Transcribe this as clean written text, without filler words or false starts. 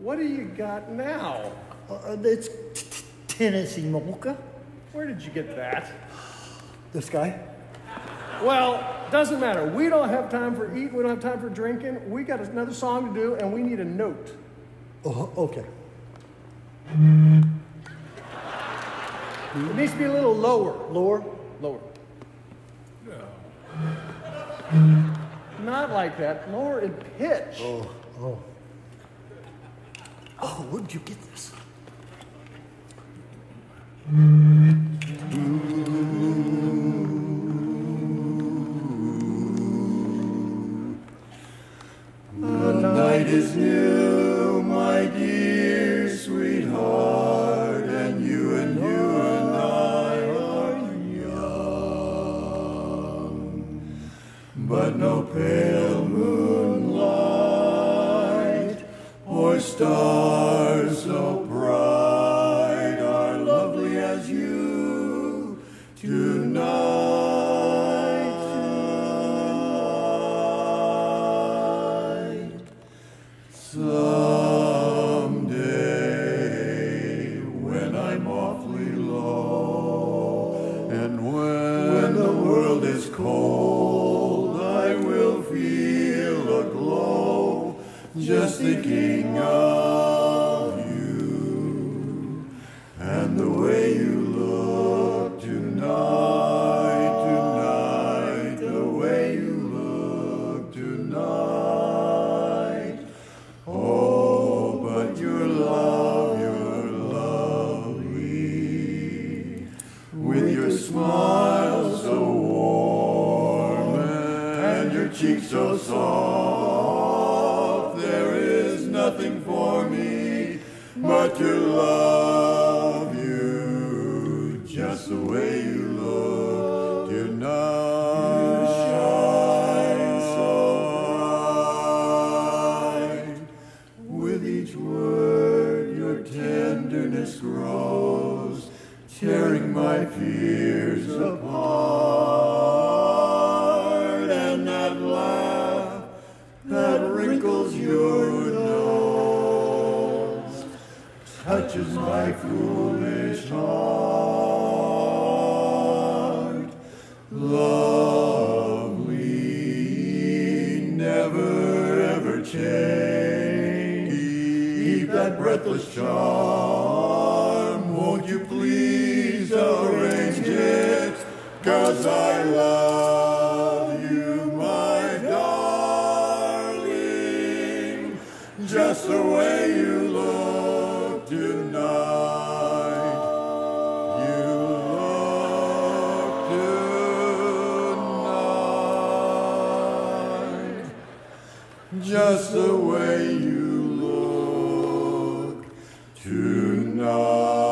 What do you got now? It's Tennessee mocha. Where did you get that? This guy? Well, doesn't matter. We don't have time for eating. We don't have time for drinking. We got another song to do, and we need a note. Oh, okay. It needs to be a little lower. Lower? Lower. Not like that. Lower in pitch. Oh. Oh, where did you get this? The night is new, my dear sweetheart, and you and I are young. But no pale moonlight or stars so bright are lovely as you tonight. Someday, when I'm awfully low, and when the world is cold, I will feel a glow just thinking of you and the way you look tonight, the way you look tonight. Oh, but you're lovely, with your smile so warm and your cheeks so soft. There is nothing for me but to love you just the way you look tonight. You shine so bright. With each word your tenderness grows, tearing my fears apart. And that laugh that wrinkles your nose touches my foolish heart. Lovely, never ever change. Keep that breathless charm. Won't you please arrange it? 'Cause I love you, my darling, just the way you look tonight. You look tonight, just the way you look tonight.